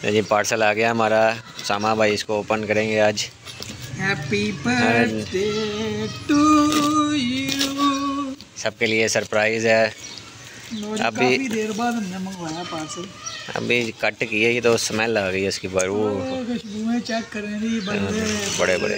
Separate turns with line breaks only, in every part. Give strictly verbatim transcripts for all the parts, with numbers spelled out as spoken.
जी parcel आ गया हमारा। सामा भाई इसको ओपन करेंगे आज।
Happy birthday to you.
सबके लिए सरप्राइज है। अभी
काफी देर बाद हमने मंगवाया पार्सल।
अभी कट की है ये तो स्मेल आ गई है इसकी। बार वो
खुशबुएं चेक करें जी। बल्ले
बड़े बड़े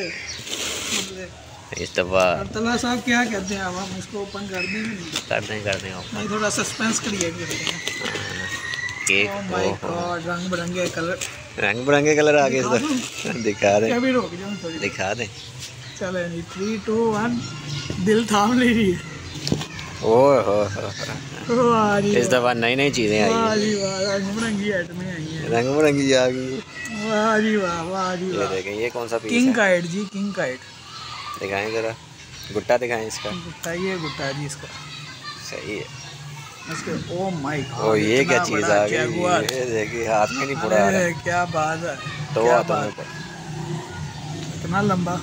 इस दफ़ा
अब्दुल्ला साहब क्या कहते हैं। अब हम इसको ओपन कर देंगे।
कर दें कर दें
नहीं थोड़ा सस्पेंस क्रिएट करते हैं।
केक
ओह माय गॉड रंग बिरंगे कलर।
रंग बिरंगे कलर आ गए इस दिखा दें।
अभी रोक जाओ थोड़ी
दिखा दें।
चले नहीं थ्री टू वन दिल थाम ले रही है।
ओह हो इस दफ़ा नई नई चीज़ें आई हैं।
रंग बिरंगी आइटमें आई हैं।
रंग बिरंगी आ गई।
वाह जी वाह वाह जी
ये
वाह।
देखें ये कौन सा पीस
किंग
है?
काइट जी किंग काइट
दिखाएं ज़रा। गुट्टा दिखाएं इसका।
गुट्टा ये गुट्टा जी इसका
सही है।
इसके ओ माय गॉड।
ओ ये क्या चीज़ आ गई। ये देखिए हाथ में नहीं पड़ा आ रहा।
क्या बात है।
तो हाथों में
इतना लंबा।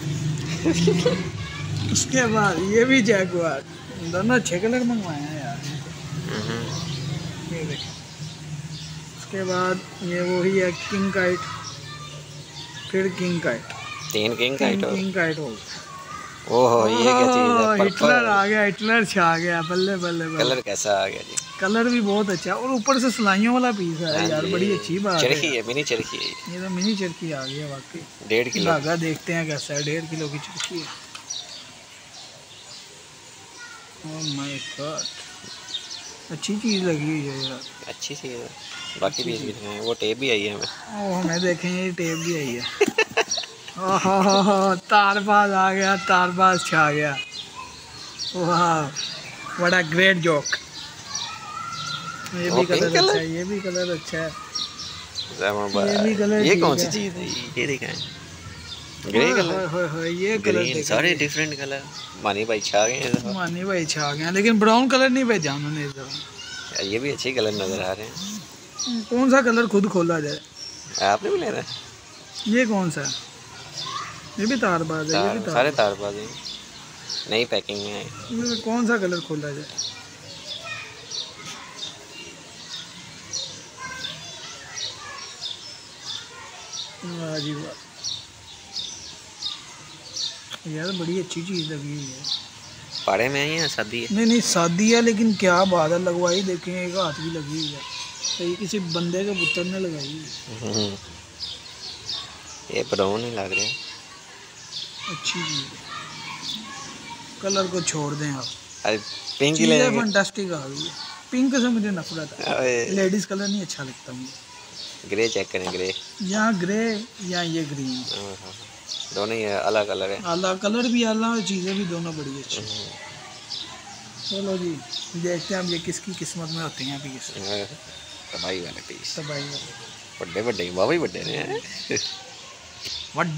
उसके बाद ये भी जैगुआर। दोनों अच्छे कलर मंगवाए हैं यार। ये देखिए। उसके बाद ये वही है किंग काइट। फिर किंग काइट।
तीन किंग काइट हो
किंग काइट हो
ओहो ये क्या चीज़ है।
हिटलर आ गया। हिटलर छा गया। बल्ले बल्ले बल्ले।
कलर कैसा आ गया जी।
कलर भी बहुत अच्छा है और ऊपर से सिलाइयों वाला पीस है यार। बड़ी अच्छी बात है।
चरखी है मिनी चरखी है।
ये तो मिनी चरखी आ गई है वाकई।
डेढ़ किलो
धागा देखते हैं कैसा है। डेढ़ किलो की चरखी है। ओह माय गॉड अच्छी चीज़ लगी हुई है यार।
अच्छी चीज़ है। बाकी पीस भी दिखाएं। वो टेप भी आई है हमें।
ओह हमें देखेंगे टेप भी आई है। ओह तारबाज आ गया। तारबाज छा गया। वाह व्हाट अ ग्रेट जोक। ये भी कलर अच्छा है। ये भी कलर अच्छा है। ये भी कलर
ये कौन सी चीज़ है? ये दिखाएं। Grey colour.
ये कलर
सारे डिफरेंट कलर। मानी भाई छा गए।
मानी भाई छा गए लेकिन ब्राउन कलर नहीं भेजा उन्होंने इस दफा।
ये भी अच्छे कलर नजर आ रहे हैं।
कौन सा कलर खुद खोला जाए।
आपने भी लेना है।
ये कौन सा है? ये भी तारबाज है। ये भी तार
सारे तारबाज हैं। नई पैकिंग में है।
ये कौन सा कलर खोला जाए। वाह जी वाह यार बड़ी अच्छी चीज़ लगी हुई है।
पाड़े में आई है शादी है?
नहीं नहीं शादी है लेकिन क्या बात है। लगवाई देखें एक हाथ भी लगी हुई है। तो ये किसी बंदे के पुत्र ने लगाई है।
ये ब्राउन ही लग रहा है।
अच्छी चीज़ है। कलर को छोड़ दें आप।
अरे पिंक ही लेंगे।
फंटास्टिक आ गई है। पिंक से मुझे नफरत है। लेडीज़ कलर नहीं अच्छा लगता मुझे।
ग्रे चेक करें। ग्रे
यहाँ ग्रे या ये ग्रीन
दोनों ही अलग कलर है।
अलग कलर भी अलग चीज़ें भी दोनों बड़ी अच्छी। चलो जी देखते हैं अब ये किसकी किस्मत में होती हैं। अभी
तबाही वाले पीस।
तबाही वाले
बड़े बड़े बाबा ही बड़े ने।